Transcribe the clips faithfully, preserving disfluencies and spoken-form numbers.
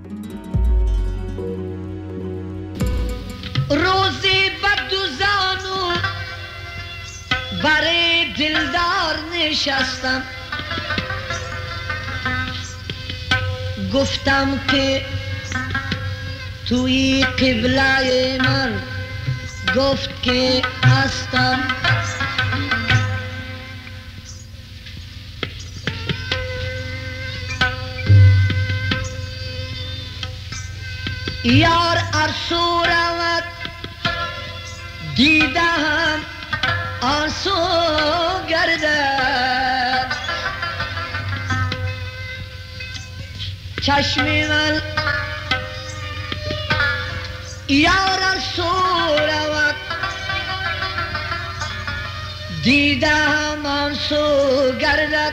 روزی بدوزانو برای دلدار نشستم، گفتم که توی قبله من، گفت که هستم. یار ارسو رود دیدم آرسو گردد، چشم من یار ارسو رود دیدم آرسو گردد،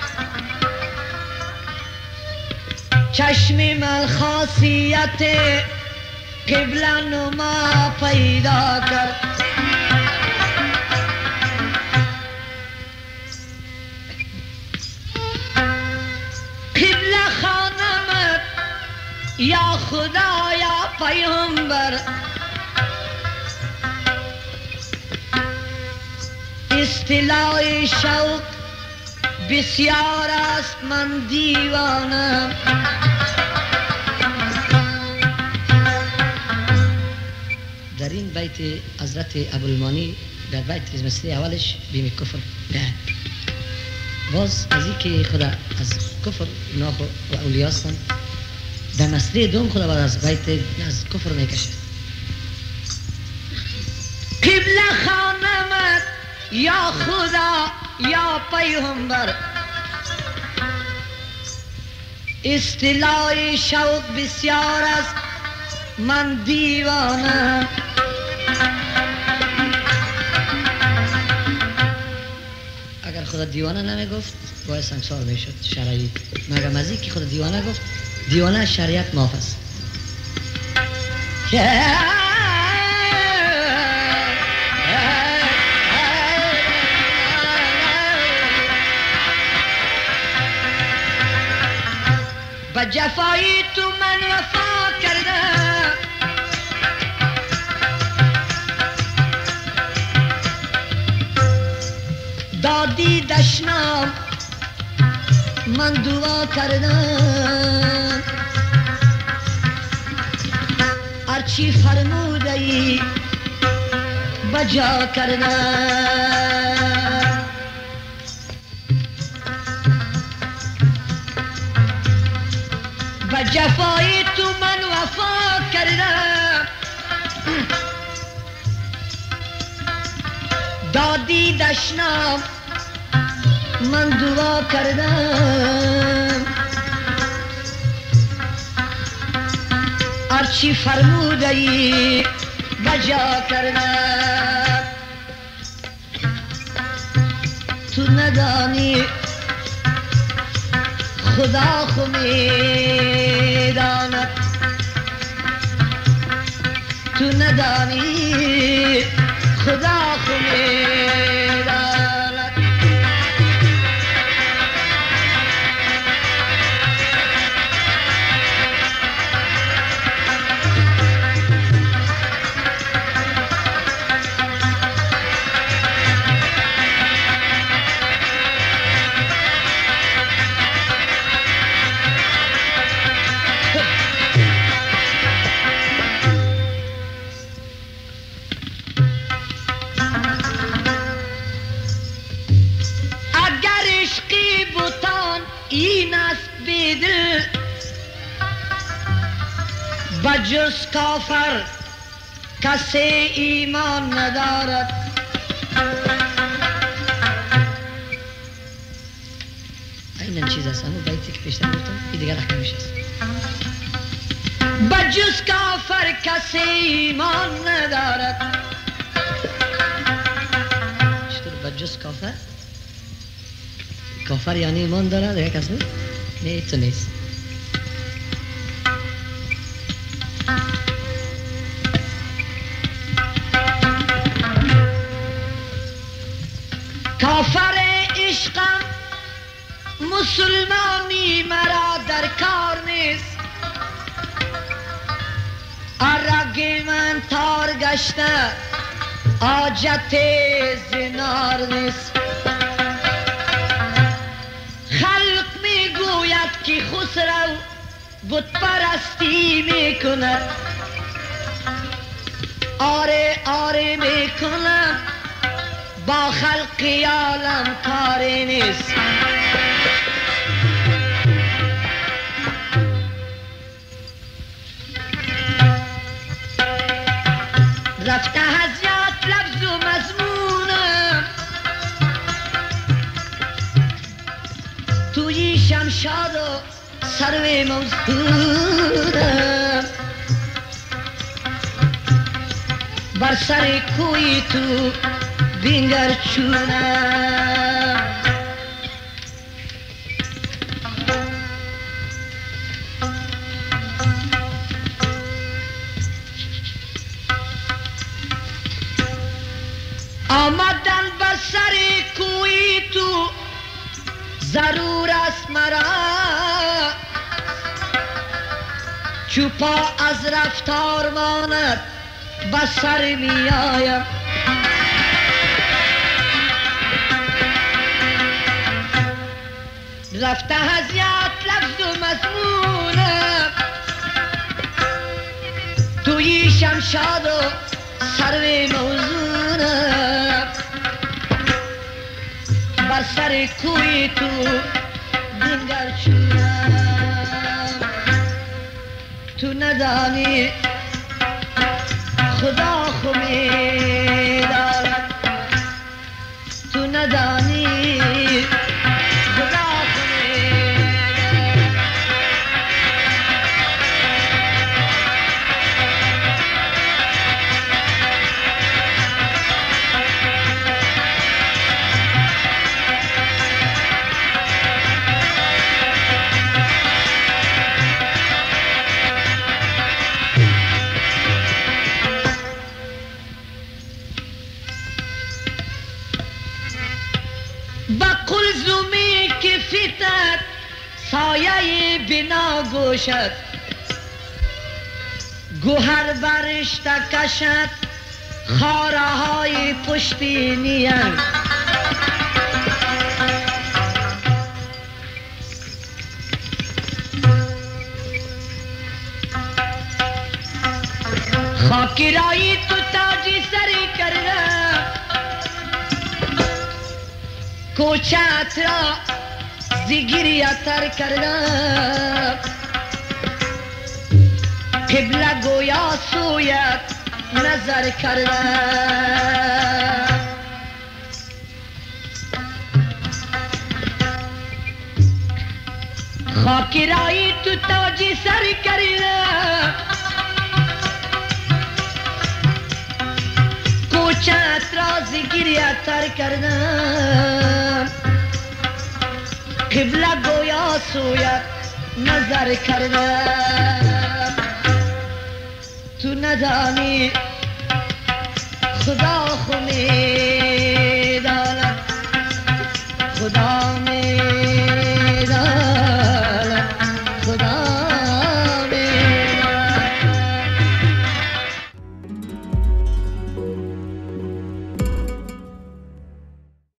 چشم من خاصیت قبله نما پیدا کرد. قبله خانمت یا خدا یا پیامبر، اصطلاح شوق بسیار است، من دیوانم. در این بیت حضرت ابوالمانی در بیت مصری اولش بیم کفر نه، باز از این که خدا از کفر ناخو و اولیاستن، در مصری دوم خدا بعد از بیت از کفر میکشه. قبله خانمت یا خدا یا پیغمبر، اصطلاح شوق بسیار است، من دیوانم. اگر خدا دیوانه نمیگفت باید سنگسار میشد شرعی، مگر از این که خدا دیوانه گفت، دیوانه شریعت معاف است. با جفایی تو من وفا کردم، دادی دشنام من دعا کردم، هرچی فرموده ای بجا کردم. با جفای تو من وفا کردم، دادی دشنام من دعا کردم، هرچی فرموده ای بجا کردم. تو ندانی خدا خو میداند، تو ندانی خدا خو میداند. بجز کافر کسی ایمان ندارد، این چیز است همون بیتی که پیشتر گفتم، این دیگر احکامش است. بجز کافر کسی ایمان ندارد. چطور بجز کافر؟ کافر یعنی ایمان دارد دیگه کس نیست؟ نه تو نیست. کافر عشقم مسلمانی مرا در کار نیست، من تار گشته حاجت زنار نیست. خلق میگوید که خسرو بت پرستی میکند. آره آره میکنم با خلق عالم کاری نیست. رفته هزیات لفظ و مضمونم توی شمشاد و سرو موزونم. بر سر کوی تو بینگر چونم. آمدن بر سر کوی تو ضرور است مرا. چوپا از رفتار ماند بر سر می آیم. رفته هزیات لفظ و مضمونم توی شمشاد و سرو موزونم. بر سر کوی تو بینگر چونم. تو ندانی خدا خو می‌داند. تو ندانی خدا خو می‌داند. با قلزمی که فتد سایه بنا گوشد. گوهر برشته کشد خاره های پشتی نیان. خاکی رایی تو تاجی سری کرده کوچت را زیگیری اتر کردم. قبله گویا سویت نظر کردم. خاکی رایی تو تاجی سر کردم کوچت را زیگیری اتر کردم. قبله گویا سویت نظر کردم. تو ندانی خدا خو می‌داند. خدا